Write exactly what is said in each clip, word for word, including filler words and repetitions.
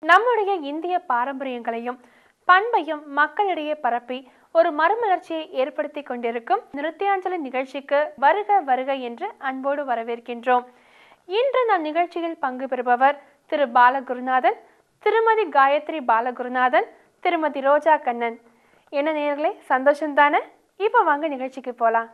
நம்முடைய இந்திய பாரம்பரியங்களையும் பண்பையும் மக்களிடையே பரப்பி ஒரு மறுமலர்ச்சியை ஏற்படுத்தி கொண்டிருக்கும் நிருத்யாஞ்சலி நிகழ்ச்சிக்கு வருக வருக என்று அன்போடு வரவேற்கின்றோம். இன்று நம் நிகழ்ச்சியில் பங்கு பெறுபவர் திரு பாலகுருநாதன், திருமதி காயத்ரி பாலகுருநாதன், திருமதி ரோஜா கண்ணன். என்ன நேயர்களே, சந்தோஷம் தானே? இப்ப வாங்க நிகழ்ச்சிக்கு போலாம்.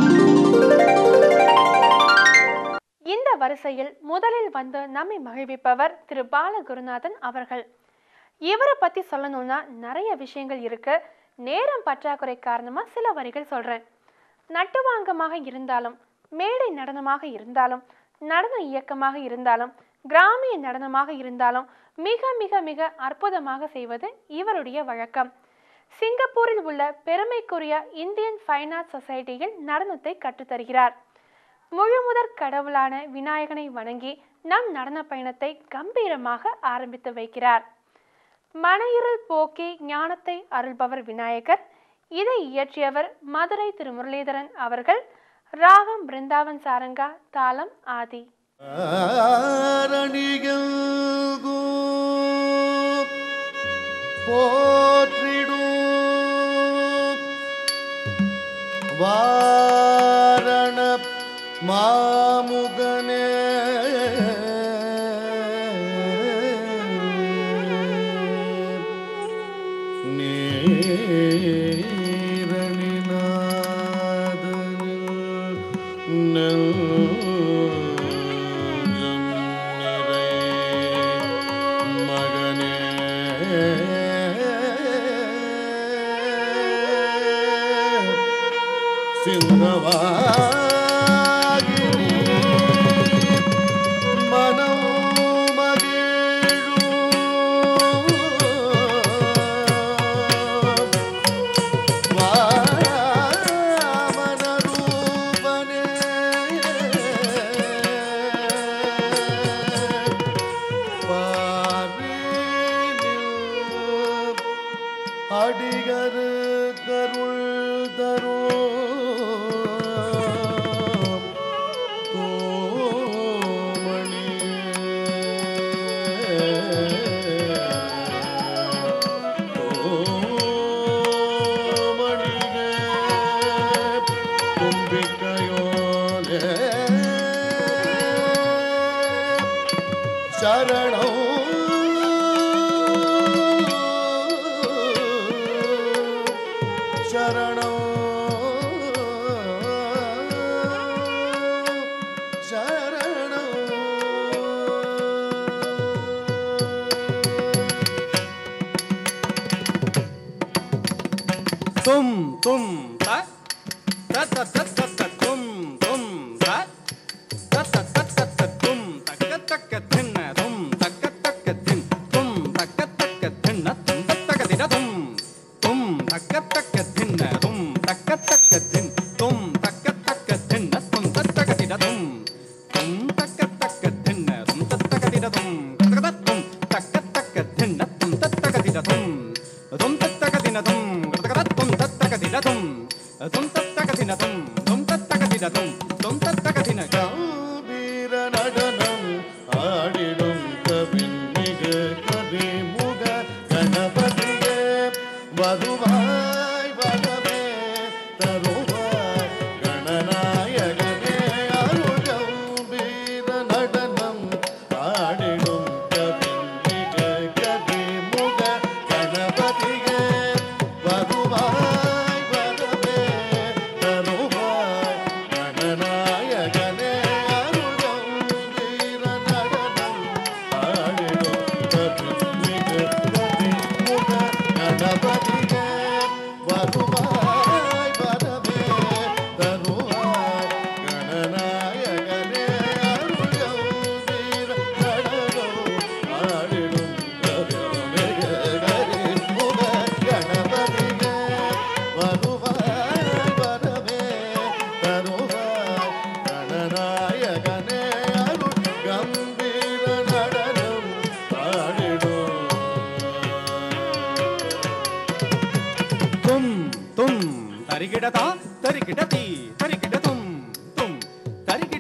இந்த வரிசையில் முதலில் வந்து நம்மை மகிழ்விப்பவர் திரு பாலகுருநாதன் அவர்கள். இவரை பத்தி சொல்லணும்னா நிறைய விஷயங்கள் இருக்கு. நேரம் பற்றாக்குறை காரணமா சில வரிகள் சொல்றேன். நட்டுவாங்கமாக இருந்தாலும், மேடை நடனமாக இருந்தாலும், நடன இயக்கமாக இருந்தாலும், கிராமிய நடனமாக இருந்தாலும் மிக மிக மிக அற்புதமாக செய்வது இவருடைய வழக்கம். சிங்கப்பூரில் உள்ள பெருமைக்குரிய இந்தியன் ஃபைன் ஆர்ட் சொசைட்டியில் நடனத்தை கற்றுத்தருகிறார். முழுமுதற் கடவுளான விநாயகனை வணங்கி நம் நடன பயணத்தை கம்பீரமாக ஆரம்பித்து வைக்கிறார். மனையிருள் போக்கி ஞானத்தை அருள்பவர் விநாயகர். இதை இயற்றியவர் மதுரை திரு முரளிதரன் அவர்கள். ராகம் பிருந்தாவன் சாரங்கா, தாளம் ஆதி. வாரண மாமுகனே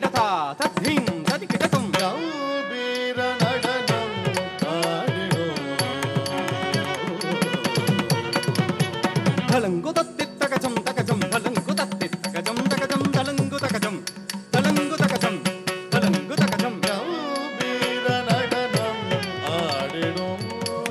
தரிகிடதா தத்தீம் தரிகிடதும் கம்பீர நடனம் ஆடிடும் தலங்கு தத்தி தகஜம் தகஜம் தலங்கு தத்தி தகஜம் தகஜம் தலங்கு தகஜம் தலங்கு தகஜம் தலங்கு தகஜம் கம்பீர நடனம் ஆடிடும்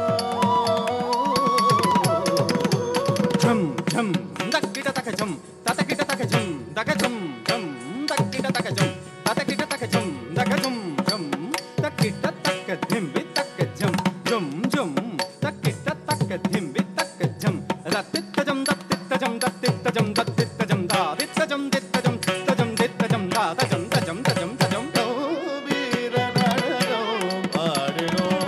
ஜம் ஜம் தக்கிட தகஜம் ததக்கிட தகஜம் தகஜம் ஜம் தக்கிட தகஜம் ததக்கிட தகஜம் தகஜம் ஜம் தக்கிட தக்க திம்பி தக்க ஜம் ஜம் ஜம் தக்கிட தக்க திம்பி தக்க ஜம் ரத்தித்தஜம் தத்தித்தஜம் தத்தித்தஜம் தத்தித்தஜம் தாதித்தஜம் தித்தஜம் தித்தஜம் தித்தஜம் தாதஜம் தஜம் தஜம் தஜம் கம்பீர நடனம் ஆடிடும்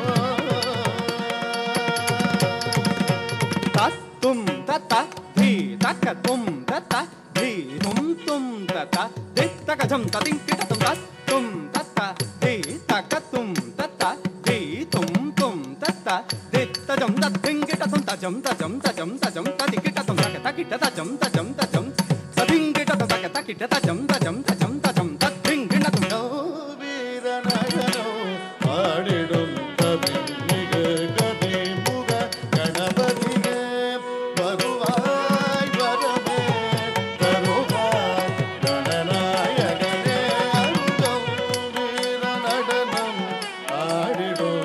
தத்தும் தத்த தி தக்க தும் தத்த தி தும் தும் தத்த தித்தகஜம் ததிங்கிடதும் தத்தும் தத்த தி தகத்தும் தத்த தி தும் தும் தத்த தித்தஜம் ததிங்கிடதும் தஜம் தஜம் தஜம் தஜம் ததிகிடதும் தக தகிட தஜம் தஜம் தஜம் ததிங்கிடதும் தக தகிட தஜம் தஜம் தஜம் தஜம் ததிங்கிடதும் கம்பீர நடனம் ஆடிடும் கவிமிகு கதிமுக கணபதியே வருவாய் வரவே தருவாய் கணநாயகனே கம்பீர நடனம் ஆடிடும்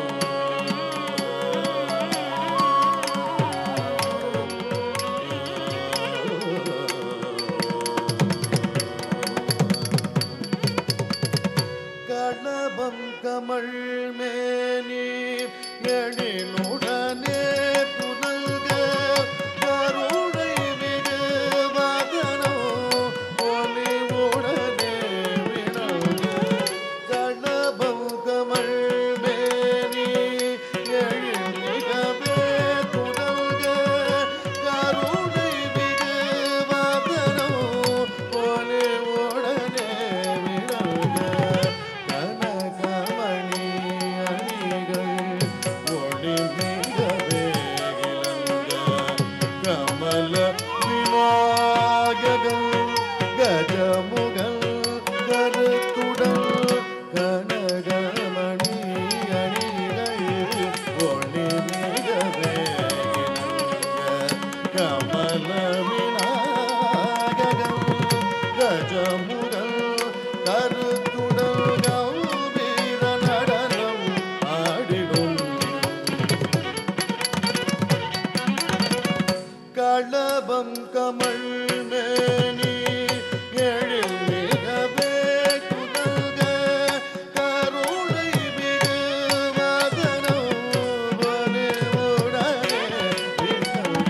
களபம் கமல் மேனி எழிலுடனே புனல்க கருணை மிகு மகனோ ஒளிவுடனே வினல்க களபம் கமல் மேனி எழில்மிகவே புனல்க கருணை மிகு மகனோ ஒளிவுடனே வினல்க கனகமணி அணிகள் ஒளிமிகவே இளங்க கமல விநாயகன் கஜமுகன் கருத்துடன் கனகமணி அணிகள் ஒளிமிகவே இளங்க கமல விநாயகன் கஜமுகன் கருத்துடன் கம்பீர நடனம் ஆடிடும் களபம் கமல் மேனி எழில்மிகவே புனல்க கருணை மிகு மகனோ ஒளிவுடனே வினல்க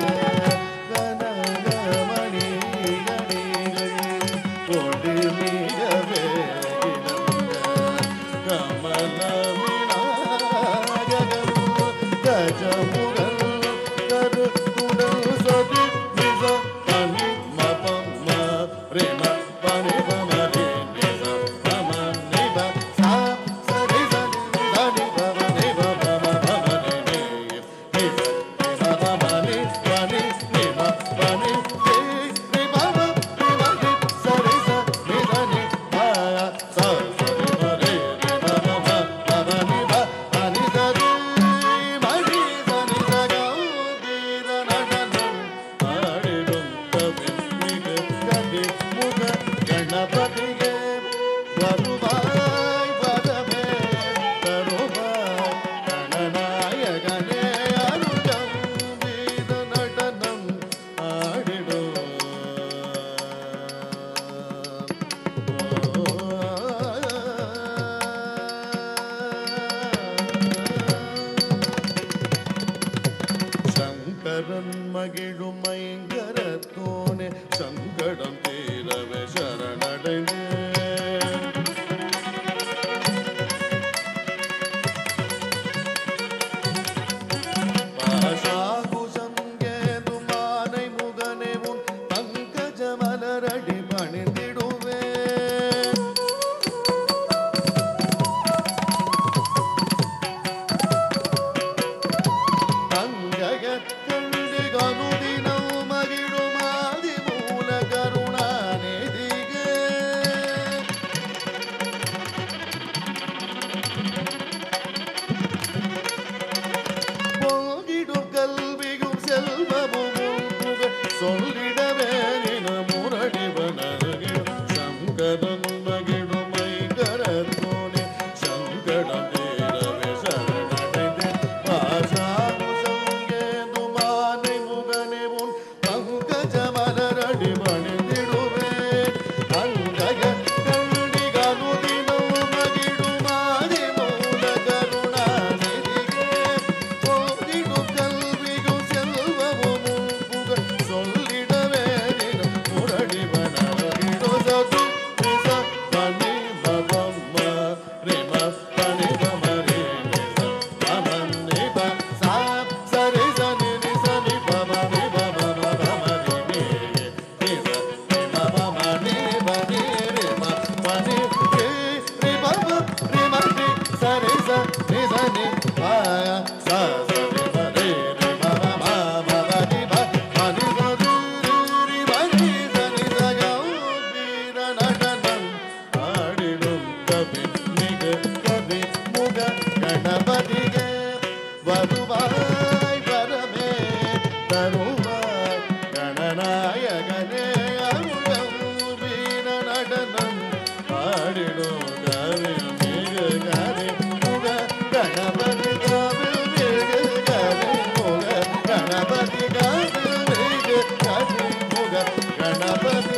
கனகமணி அணிகள் ஒளிமிகவே இளங்க கமல விநாயகன் கஜமுகன் கருத்துடன் சதி நிச பனி மபம் ம பிரேம பனி பம ரே நிச பம நிப சா சரி சரி சரி பம நிப பம பம நி நிச நிப பம நி பனி நிப பனி ரே நி பம நிப நி சரி சரி சரி ப சா சரி ப ரே நி பம பம நிப பனி சரி மணி சனி சகௌதீர நடனம் ஆடிடும் கவிமிகு கதிமுக கணபதியே வருவாய் வரவே தருவாய் கணநாயகனே அருகம்பீர நடனம் ஆடிடும் சங்கரன் மகிழும் ஐங்கரத்தோனே சங்கடம் தீரவே சரணடைந்தே பாசாகுசம் ஏதுமானை முகனே உன் பங்கஜ மலரடி பணிந்திடுவே கங்ககத்தண்டி கனுதினம் மகிழுமாதி மூல கருணாநிதிகே வருவாய் வரமே தருவாய் கணநாயகனே அருளம் வீர நடனம் ஆடிடும் கரி மிகு கரி முக கணபதி காவில் மிகு கரி முக கணபதி காவில் மிகு கரி முக கணபதி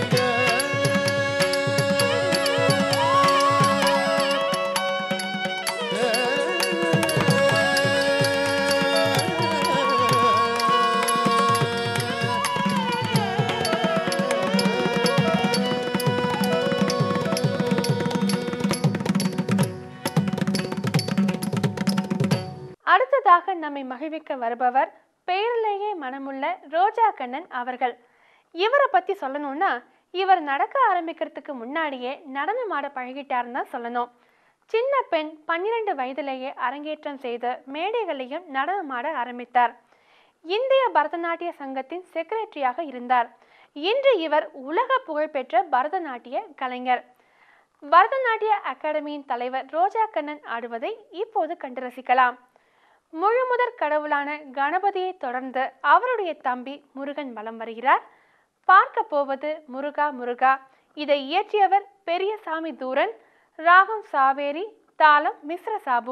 அடுத்ததாக நம்மை மகிழ்விக்க வருபவர் பெயரிலேயே மனமுள்ள ரோஜா கண்ணன் அவர்கள். இவரை பத்தி சொல்லணும்னா இவர் நடக்க ஆரம்பிக்கிறதுக்கு முன்னாடியே நடனம் ஆட பழகிட்டாருன்னு தான் சொல்லணும். சின்ன பெண் பன்னிரண்டு வயதிலேயே அரங்கேற்றம் செய்து மேடைகளையும் நடனம் ஆட ஆரம்பித்தார். இந்திய பரதநாட்டிய சங்கத்தின் செக்ரட்டரியாக இருந்தார். இன்று இவர் உலக புகழ்பெற்ற பரதநாட்டிய கலைஞர். பரதநாட்டிய அகாடமியின் தலைவர் ரோஜா கண்ணன் ஆடுவதை இப்போது கண்டு ரசிக்கலாம். முழுமுதற் கடவுளான கணபதியை தொடர்ந்து அவருடைய தம்பி முருகன் வலம் வருகிறார். பார்க்க போவது முருகா முருகா. இதை இயற்றியவர் பெரியசாமி தூரன். ராகம் சாவேரி, தாளம் மிஸ்ர சாபு.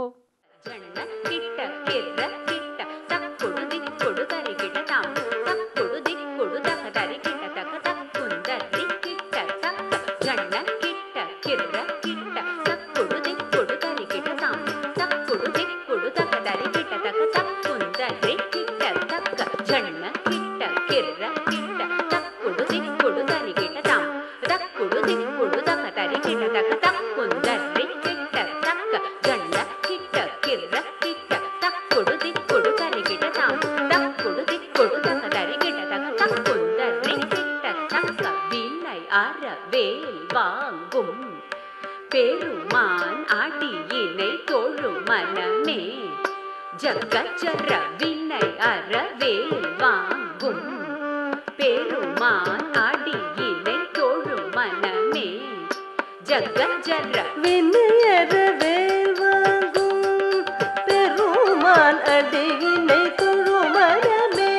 பெருமான் ஆடியினை தோழும் மனமே ஜகஜர வினை அறவேல் வாங்கும். பெருமான் ஆடியினை தோழும் மனமே ஜகஜர வினை அறவேல் வாங்கும். பெருமான் அடியினை தோழும் மனமே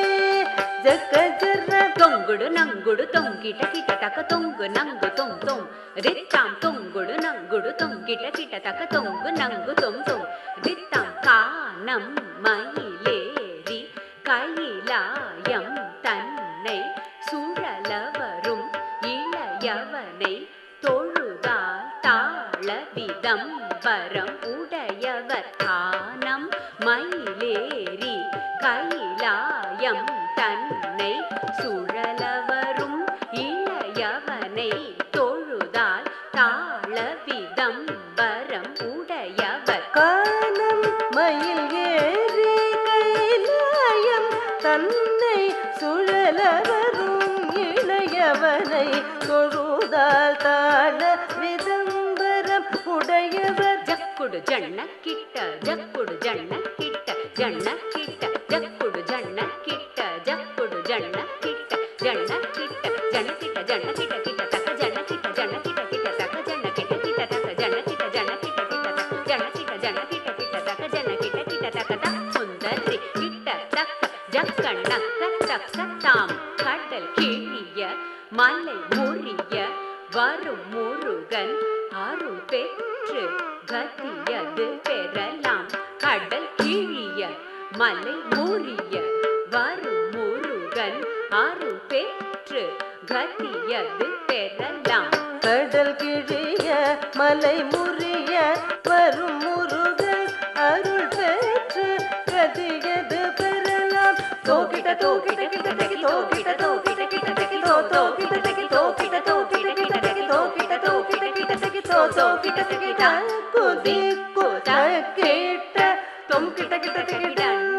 ஜகஜர தொங்குடு நங்குடு தொங்கிட்ட கிட்ட தக்க தொங்கு நங்கு தொம் தொம் ரித்தாம் தொங்குடு நங்குடு தொங்கிட்ட கிட்ட தக்க தொங்கு நங்கு தொம் தொம் ரித்தாம் கானம் மயிலேறி கையிலாயம் தன்னை சுழலவரும் இளையவனை தொழுதால் தாழ விதம்பரம் உடையவர். கானம் மயிலேறி கையிலாயம் தன்னை சுழலவரும் இளையவனை தொழுதால் தாழ விதம்பரம் உடையவர். கானம் மயில் ஏறி கைலாயம் தன்னை சுழலவரும் இளையவனை தொழுதால் தாழ விதம்பரம் உடையவர். ஜக்குடு ஜன்ன கிட்ட ஜக்குடு ஜன்ன கிட்ட ஜன்ன கிட்ட ஜக்குடு ஜன்ன கிட்ட ஜக்குடு ஜன்ன கிட்ட ஜன்ன கிட்ட ஜன்ன கிட்ட ஜன்ன கிட்ட கிட்ட தக்க ஜன்ன கிட்ட ஜன்ன கிட்ட கிட்ட தக்க ஜன்ன கிட்ட கிட்ட தக்க ஜன்ன கிட்ட ஜன்ன கிட்ட கிட்ட தக்க ஜன்ன கிட்ட ஜன்ன கிட்ட கிட்ட தக்க ஜன்ன கிட்ட கிட்ட தக்க தக் சுந்தரி கிட்ட தக்க ஜக்கண்ண தக்க தாம் கடல் கிழிய மலை முறிய வரும் முருகன் அருள் பெற்று கதியது பெறலாம். கடல் கிழிய மலை முறிய வரும் முருகன் அருள் பெற்று கதியது பெறலாம். கடல் கிழிய மலை முறிய வரும் முருகன் அருள் பெற்று கதியது பெறலாம். தோக்கிட்ட தோக்கிட்ட கிட்ட தக்கி தோக்கிட்ட தோக்கிட்ட கிட்ட தக்கி தோ தோக்கிட்ட தக்கி தோக்கிட்ட தோக்கிட்ட கிட்ட தக்கி தோக்கிட்ட தோக்கிட்ட கிட்ட தக்கி தோ தோக்கிட்ட தக்கி குதி குத கேட்ட தொம் கிட்ட கிட்ட தக்கி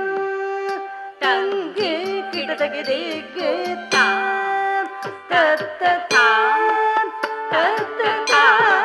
தங்கி கிட்ட தக்கி தேக்கே தாம் தத்த தாம் தத்த தாம்.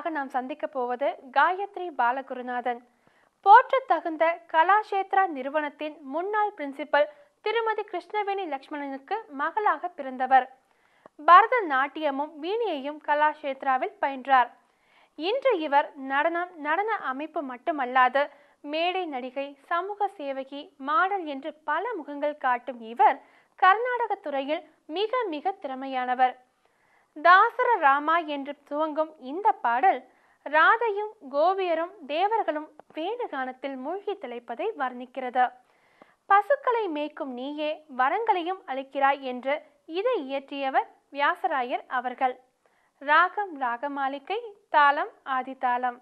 அடுத்ததாக நாம் சந்திக்க போவது காயத்ரி பாலகுருநாதன். போற்ற தகுந்த கலாஷேத்ரா நிறுவனத்தின் முன்னாள் பிரின்சிபல் திருமதி கிருஷ்ணவேணி லக்ஷ்மணனுக்கு மகளாக பிறந்தவர். பரதநாட்டியமும் வீணையையும் கலாஷேத்ராவில் பயின்றார். இன்று இவர் நடனம், நடன அமைப்பு மட்டுமல்லாது மேடை நடிகை, சமூக சேவகி, மாடல் என்று பல முகங்கள் காட்டும் இவர் கர்நாடக துறையில் மிக மிக திறமையானவர். தாசர ராமா என்று துவங்கும் இந்த பாடல் ராதையும் கோபியரும் தேவர்களும் வேணுகானத்தில் மூழ்கி திளைப்பதை வர்ணிக்கிறது. பசுக்களை மேய்க்கும் நீயே வரங்களையும் அளிக்கிறாய் என்று இதை இயற்றியவர் வியாசராயர் அவர்கள். ராகம் ராகமாலிகை, தாளம் ஆதிதாளம்.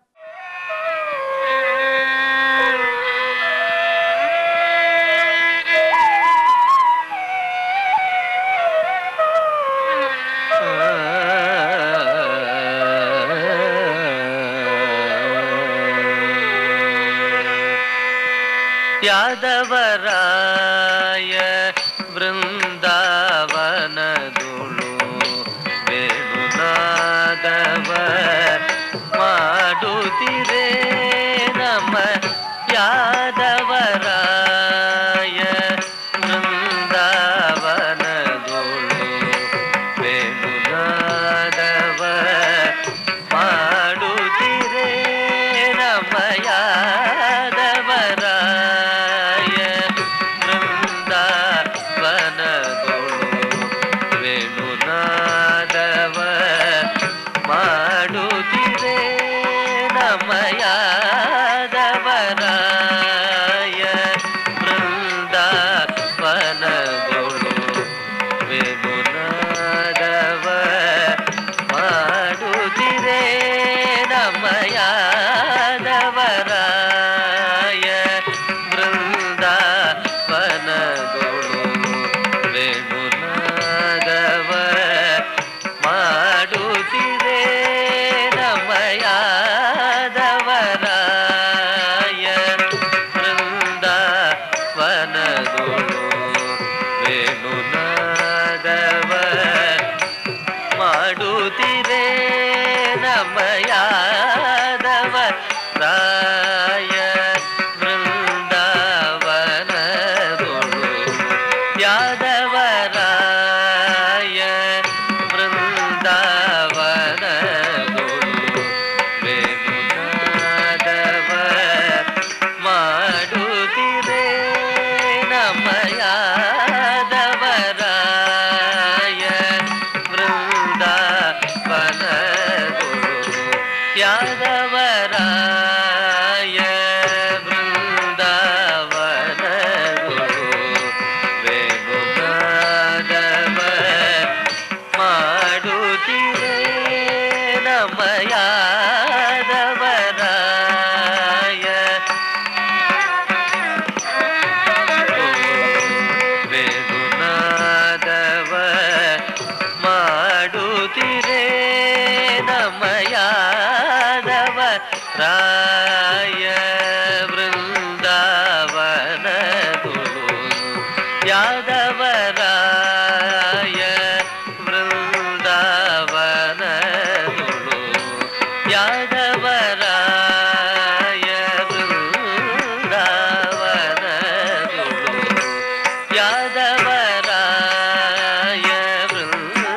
ಯಾದವರಾಯ ವೃಂದಾವನದುಳು ವೇಣುನಾದವ ಮಾಡುತ್ತಿರೇ ನಮ ಯಾದವರಾಯ ವೃಂದಾವನದುಳು ವೇಣುನಾದವ ಮಾಡುತ್ತಿರೇ ನಮ ಯಾದವರ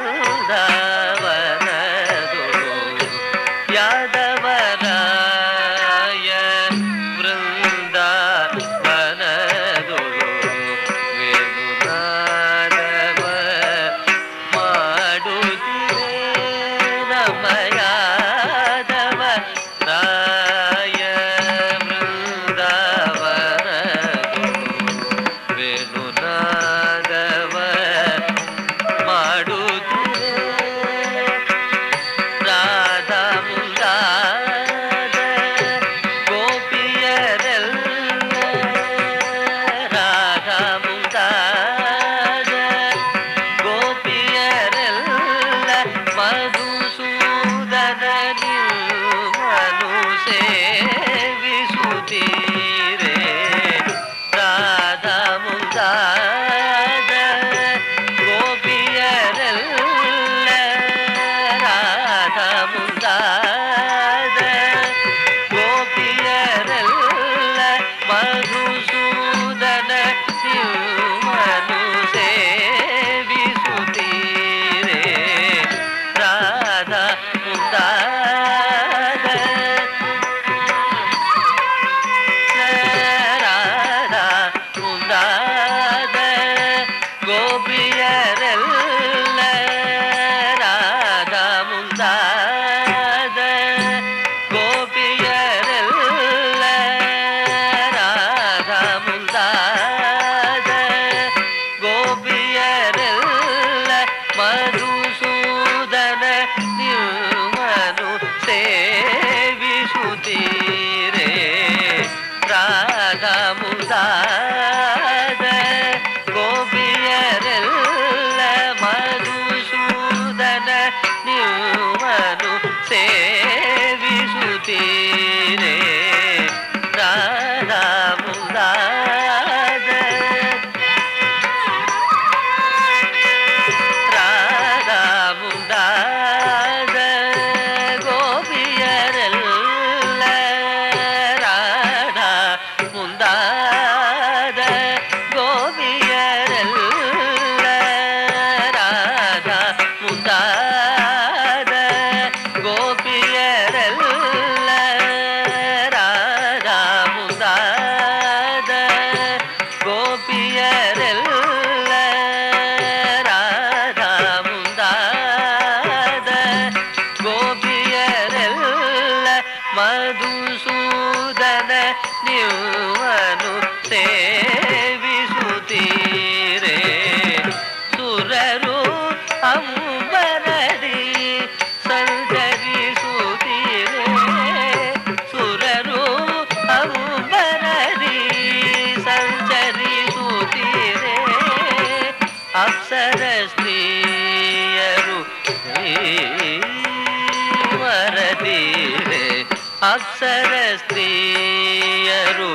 ಯಾದವರಾಯ ಮುದಾದ ಗೋಪಿಯರೆಲ್ಲ ಮಧುಸೂದನ ನೀವನು ಸೇವಿಸುತ್ತೀರೇ ರಾಧಾ ಮುದಾದ ರಾಧಾ ಮುದಾದ ಗೋಪಿಯರೆಲ್ಲ ರಾಧಾ ಮುಂದಾದ ಗೋಪಿಯರೆಲ್ಲ ರಾಧಾ ಮುಂದಾದ ಗೋಪಿಯರೆಲ್ಲ ರಾಧಾ ಮುಂದಾದ ಗೋಪಿಯರೆಲ್ಲ ರಾಧಾ ಮುಂದಾದ ಗೋಪಿಯರೆಲ್ಲ ಮಧುಸೂದನ ನೀವನು ಸೇವಿಸುತ್ತೀರೇ ಸುರರು ಅಂಬರದಿ ಸಂಚರಿಸುತ್ತೀರೇ ಸುರರು ಅಂಬರದಿ ಸಂಚರಿಸುತ್ತೀರೇ ಅಪ್ಸರ ಸ್ತ್ರೀಯರು ವರದೀರೆ ಅಪ್ಸರ ಸ್ತ್ರೀಯರು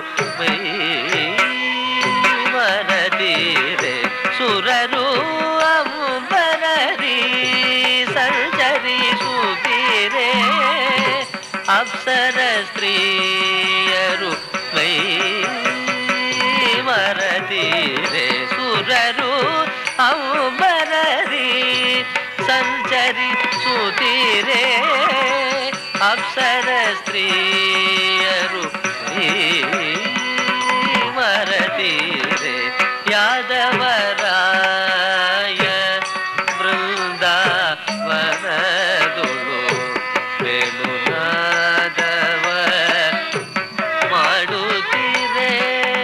ವರದೀರೆ ಸುರರು ಅಂಬರದಿ ಸಂಚರಿಸುತ್ತೀರೇ ಅಪ್ಸರ ಸ್ತ್ರೀಯರು ಮೈ ಮರದೀರೆ ಸುರರು ಅಂಬರದಿ ಸಂಚರಿಸುತ್ತೀರೇ ಅಪ್ಸರ ಸ್ತ್ರೀಯರು ಮರದೀರೆ ಯಾದವರಾಯ ಬೃಂದಾವನದುಳು ವೇಣುನಾದವ ಮಾಡುತ್ತೀರೇ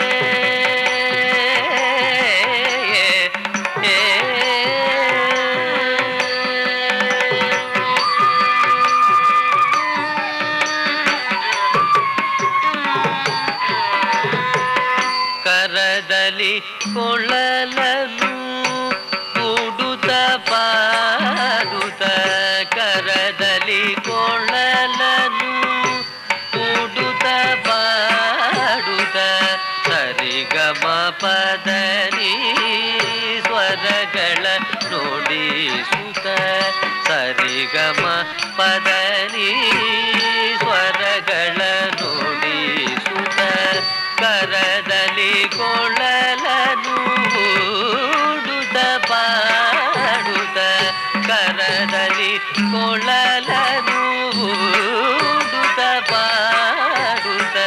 ಕರದಲ್ಲಿ ಕೊಳ್ಳಲನು ಕೂಡುತ್ತ ಪಾಡುತ್ತ ಕರದಲ್ಲಿ ಕೊಳ್ಳಲನು ಕೂಡುತ್ತ ಪಾಡುತ್ತ ಸರಿಗಮ ಪದನಿ ಸ್ವರಗಳ ನುಡಿಸುತ್ತ ಸರಿಗಮ ಪದನಿ ಸ್ವರಗಳ ನುಡಿಸುತ್ತ ಕರದಲ್ಲಿ ಕೊಳ್ಳಲನು ಹೂಡುತ್ತ ಪಾಡುತ್ತ ಕರದಲ್ಲಿ ಕೊಳ್ಳಲನು ಹೂಡುತ್ತ ಪಾಡುತ್ತ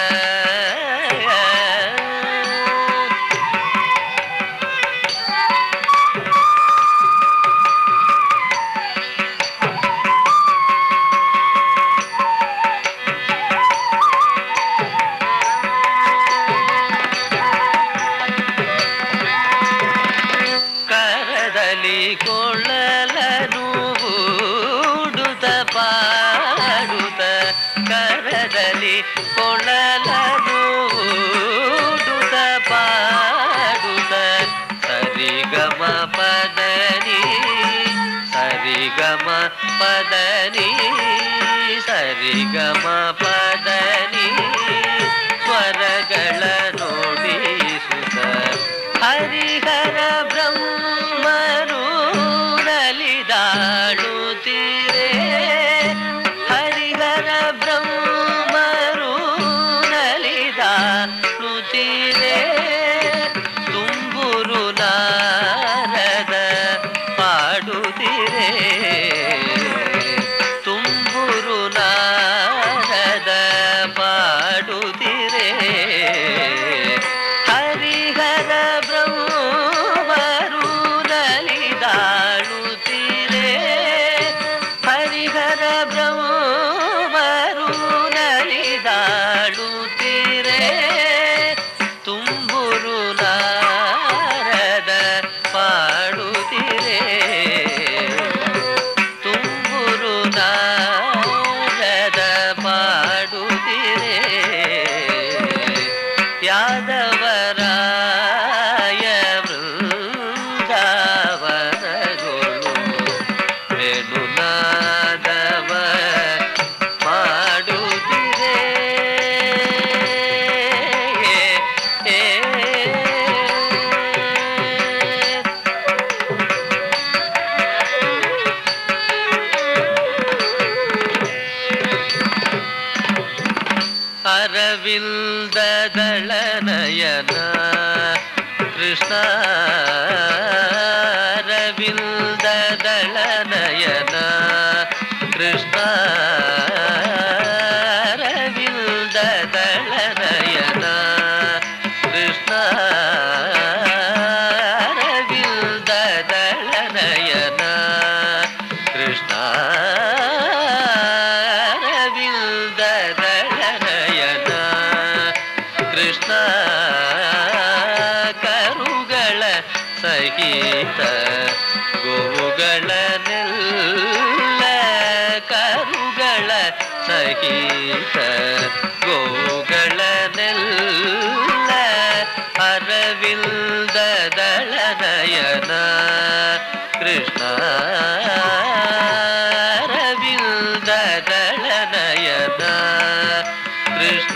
ಕೊಳ್ಳಲನು ಹೂಡುತ್ತ ಪಾಡುತ್ತ ಕರದಲ್ಲಿ ಕೊಳ್ಳಲನು ಹೂಡುತ್ತ ಪಾಡುತ್ತ ಸರಿಗಮ ಪದನಿ ಸರಿಗಮ ಪದನಿ ಸರಿಗಮ ಪದನಿ ಸ್ವರಗಳ ನುಡಿಸುತ್ತ ಹರಿಹರ ಬ್ರಹ್ಮರು ನಲಿದಾಡುತ್ತೀರೇ ಹರಿಹರ ಬ್ರಹ್ಮರು ನಲಿದಾಡುತ್ತೀರೇ ತುಂಬುರು ನಾರದ ಪಾಡುತ್ತೀರೇ ತುಂಬುರು ನಾರದ ಯಾದವರಾಯ ವೃಂದಾವನಗಳು ವೇಣುನಾದವ ಮಾಡುತ್ತಿರೆ. ಅರವಿಂದದಳನಯನ ಕೃಷ್ಣ ಅರವಿಂದದಳನಯನ ಕೃಷ್ಣ ಅರವಿಂದದಳನಯನ ಕೃಷ್ಣ ಅರವಿಂದದಳನಯನ ಕೃಷ್ಣ ಕೃಷ್ಣ ಕರುಗಳ ಸಹಿತ ಗೋವುಗಳನ್ನೆಲ್ಲ ಕರುಗಳ ಸಹಿತ ಗೋವುಗಳನ್ನೆಲ್ಲ ಅರವಿಂದದಳನಯನ ಕೃಷ್ಣ ಅರವಿಂದದಳನಯನ ಕೃಷ್ಣ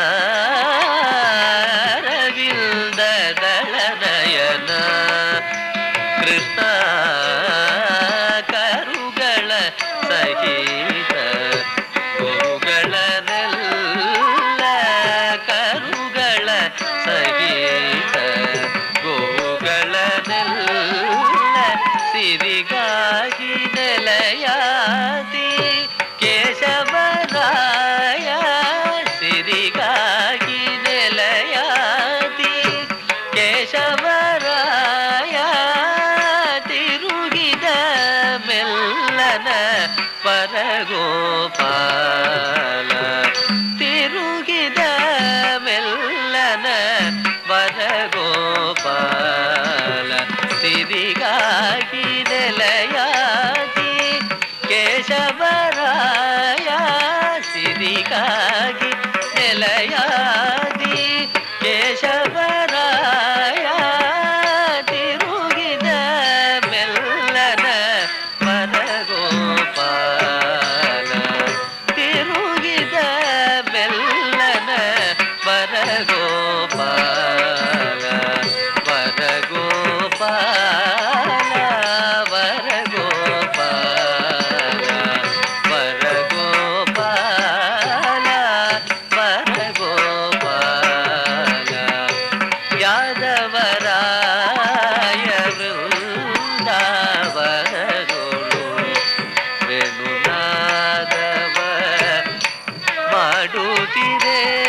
ಕೃಷ್ಣ ಕರುಗಳ ಸಹಿತ ಗೋವುಗಳನ್ನೆಲ್ಲ ಕರುಗಳ ಸಹಿತ ಗೋವುಗಳನ್ನೆಲ್ಲ ಸಿರಿಗಾಗಿ ನೆಲೆಯಾದಿ ಕೇಶವರಾಯ ಸಿರಿಗಾಗಿ ನೆಲೆಯಾದಿ ಕೇಶವರಾಯ ತಿರುಗಿದ ಮೆಲ್ಲನ ಪರಗೋಪಾಲ ತಿರುಗಿದ ಮೆಲ್ಲನ ಪರಗೋಪಾಲ ಸಿರಿಗಾಗಿ ನೆಲೆಯಾಗಿ ಕೇಶವರಾಯ ಸಿರಿಗಾಗಿ ನೆಲೆಯಾದಿ ಕೇಶವರಾಯ ತಿರುಗಿದ ಮೆಲ್ಲನ ಪರಗೋಪಾಲ ತಿರುಗಿದ ಮೆಲ್ಲನ ಪರಗೋಪಾಲ ವರಗೋಪಾಲ ವರಗೋಪಾಲ ವರಗೋಪಾಲ ವರಗೋಪಾಲ ಯಾದವರಾಯ ವೃಂದಾವನಗಳು ವೇಣುನಾದವ ಮಾಡುತ್ತಿರೆ.